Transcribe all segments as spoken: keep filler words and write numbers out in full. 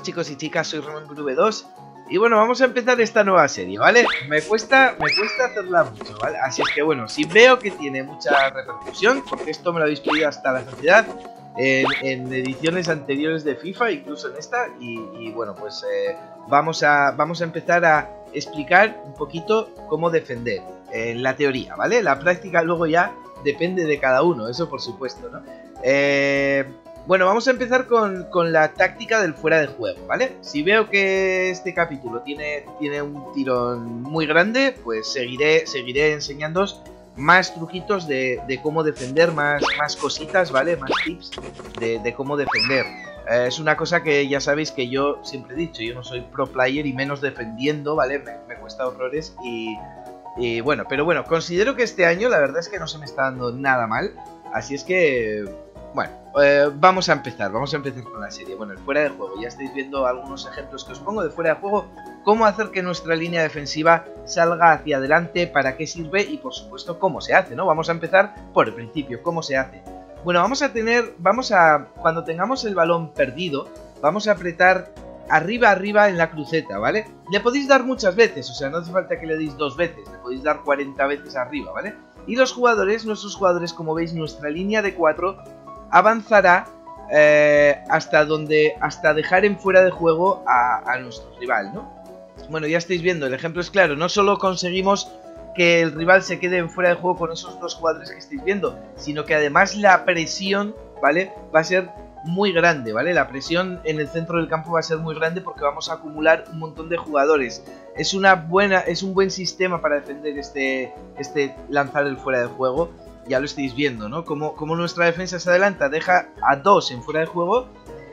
chicos y chicas, soy Ramón V dos y bueno, vamos a empezar esta nueva serie, ¿vale? Me cuesta, me cuesta hacerla mucho, ¿vale? Así es que bueno, si veo que tiene mucha repercusión, porque esto me lo habéis pedido hasta la saciedad en, en ediciones anteriores de FIFA, incluso en esta, y, y bueno, pues eh, vamos, a, vamos a empezar a explicar un poquito cómo defender en la teoría, ¿vale? La práctica luego ya depende de cada uno, eso por supuesto, ¿no? Eh... Bueno, vamos a empezar con, con la táctica del fuera de juego, ¿vale? Si veo que este capítulo tiene, tiene un tirón muy grande, pues seguiré, seguiré enseñándoos más truquitos de, de cómo defender, más, más cositas, ¿vale? Más tips de, de cómo defender. Eh, es una cosa que ya sabéis que yo siempre he dicho, yo no soy pro player y menos defendiendo, ¿vale? Me, me cuesta horrores y, y bueno, pero bueno, considero que este año la verdad es que no se me está dando nada mal, así es que... Bueno, eh, vamos a empezar, vamos a empezar con la serie. Bueno, el fuera de juego, ya estáis viendo algunos ejemplos que os pongo de fuera de juego. Cómo hacer que nuestra línea defensiva salga hacia adelante, para qué sirve y por supuesto cómo se hace, ¿no? Vamos a empezar por el principio, cómo se hace. Bueno, vamos a tener, vamos a, cuando tengamos el balón perdido, vamos a apretar arriba, arriba en la cruceta, ¿vale? Le podéis dar muchas veces, o sea, no hace falta que le deis dos veces, le podéis dar cuarenta veces arriba, ¿vale? Y los jugadores, nuestros jugadores, como veis, nuestra línea de cuatro... avanzará eh, hasta donde hasta dejar en fuera de juego a, a nuestro rival, ¿no? Bueno, ya estáis viendo, el ejemplo es claro. No solo conseguimos que el rival se quede en fuera de juego con esos dos jugadores que estáis viendo, sino que además la presión, ¿vale? Va a ser muy grande, ¿vale? La presión en el centro del campo va a ser muy grande porque vamos a acumular un montón de jugadores. Es una buena, es un buen sistema para defender este, este lanzar el fuera de juego. Ya lo estáis viendo, ¿no? Como, como nuestra defensa se adelanta, deja a dos en fuera de juego.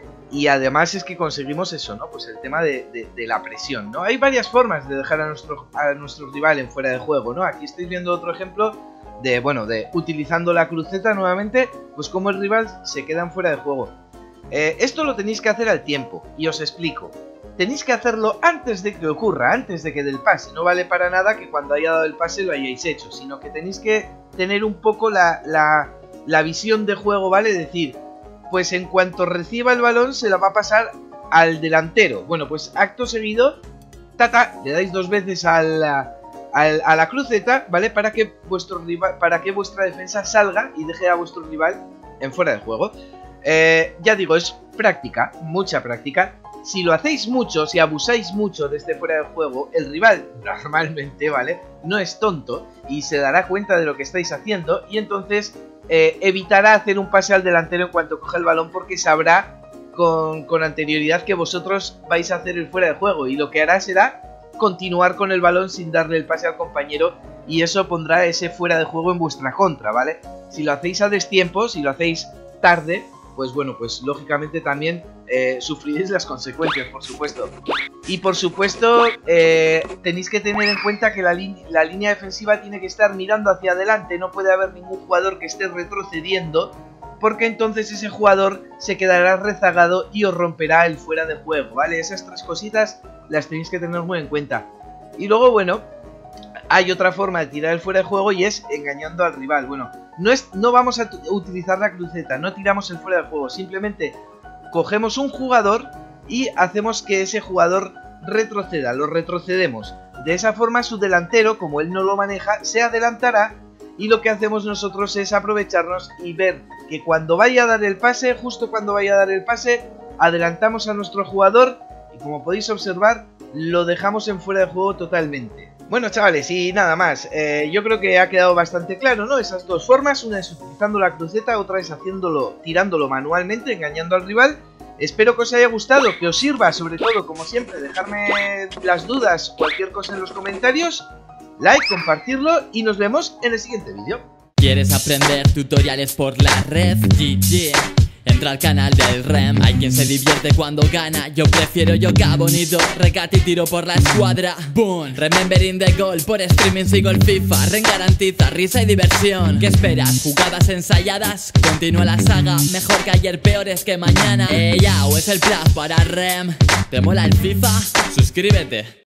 Y además es que conseguimos eso, ¿no? Pues el tema de, de, de la presión, ¿no? Hay varias formas de dejar a nuestro, a nuestro rival en fuera de juego, ¿no? Aquí estáis viendo otro ejemplo de, bueno, de utilizando la cruceta nuevamente, pues como el rival se queda en fuera de juego. Eh, esto lo tenéis que hacer al tiempo, y os explico. Tenéis que hacerlo antes de que ocurra, antes de que dé el pase. No vale para nada que cuando haya dado el pase lo hayáis hecho, sino que tenéis que tener un poco la, la, la visión de juego, ¿vale? Decir, pues en cuanto reciba el balón se la va a pasar al delantero. Bueno, pues acto seguido, tata, le dais dos veces a la, a la, a la cruceta, ¿vale? Para que, vuestro rival, para que vuestra defensa salga y deje a vuestro rival en fuera de juego. Eh, ya digo, es práctica, mucha práctica. Si lo hacéis mucho, si abusáis mucho de este fuera de juego, el rival normalmente, ¿vale? No es tonto y se dará cuenta de lo que estáis haciendo y entonces eh, evitará hacer un pase al delantero en cuanto coge el balón porque sabrá con, con anterioridad que vosotros vais a hacer el fuera de juego y lo que hará será continuar con el balón sin darle el pase al compañero y eso pondrá ese fuera de juego en vuestra contra, ¿vale? Si lo hacéis a destiempo, si lo hacéis tarde... pues bueno, pues lógicamente también eh, sufriréis las consecuencias, por supuesto. Y por supuesto, eh, tenéis que tener en cuenta que la, la línea defensiva tiene que estar mirando hacia adelante. No puede haber ningún jugador que esté retrocediendo, porque entonces ese jugador se quedará rezagado y os romperá el fuera de juego, ¿vale? Esas tres cositas las tenéis que tener muy en cuenta. Y luego, bueno, hay otra forma de tirar el fuera de juego y es engañando al rival. Bueno, no, es, no vamos a utilizar la cruceta, no tiramos el fuera de juego, simplemente cogemos un jugador y hacemos que ese jugador retroceda, lo retrocedemos. De esa forma su delantero, como él no lo maneja, se adelantará y lo que hacemos nosotros es aprovecharnos y ver que cuando vaya a dar el pase, justo cuando vaya a dar el pase, adelantamos a nuestro jugador y como podéis observar, lo dejamos en fuera de juego totalmente. Bueno, chavales, y nada más, eh, yo creo que ha quedado bastante claro, ¿no? Esas dos formas, una es utilizando la cruceta, otra es haciéndolo, tirándolo manualmente, engañando al rival. Espero que os haya gustado, que os sirva, sobre todo, como siempre, dejarme las dudas, cualquier cosa en los comentarios, like, compartirlo y nos vemos en el siguiente vídeo. ¿Quieres aprender tutoriales por la red? G G. Entra al canal del Rem. Hay quien se divierte cuando gana. Yo prefiero yoga bonito, recate y tiro por la escuadra. Boom, remembering the goal. Por streaming sigo el FIFA. Ren garantiza risa y diversión. ¿Qué esperas? ¿Jugadas ensayadas? Continúa la saga. Mejor que ayer, peores que mañana. Ella o es el plan para Rem. ¿Te mola el FIFA? Suscríbete.